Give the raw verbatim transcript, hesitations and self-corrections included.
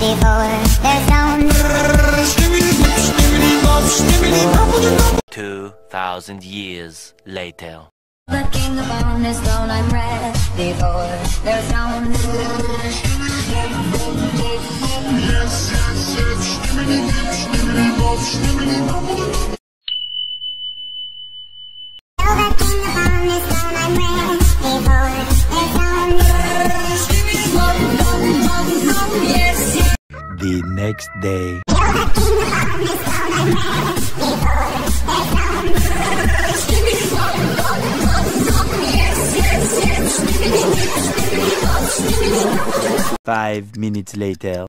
before there's no Two thousand years later. the king upon his throne, I'm ready for there's no The next day. Five minutes later.